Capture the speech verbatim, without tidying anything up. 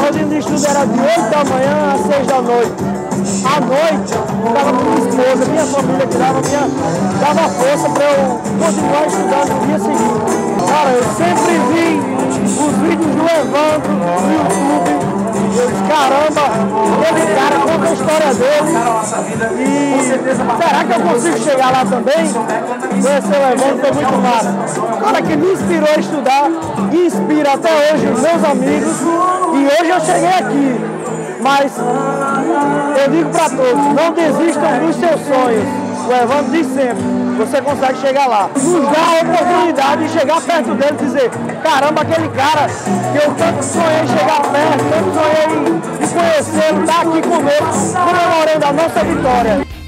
rotina de estudo era de oito da manhã às seis da noite. À noite, eu estava com minha esposa, minha família que dava, minha, dava força para eu continuar estudando no dia seguinte. Cara, eu sempre vi os vídeos do Evandro no YouTube. E eu disse, caramba, aquele cara conta a história dele. E será que eu consigo chegar lá também? Conhecer o Evandro foi muito massa. O cara que me inspirou a estudar, inspira até hoje os meus amigos. E hoje eu cheguei aqui. Mas eu digo para todos, não desistam dos seus sonhos. O Evandro diz sempre, você consegue chegar lá. Nos dá a oportunidade de chegar perto dele e dizer, caramba, aquele cara que eu tanto sonhei em chegar perto, tanto sonhei em conhecê-lo, está aqui conosco, comemorando a nossa vitória.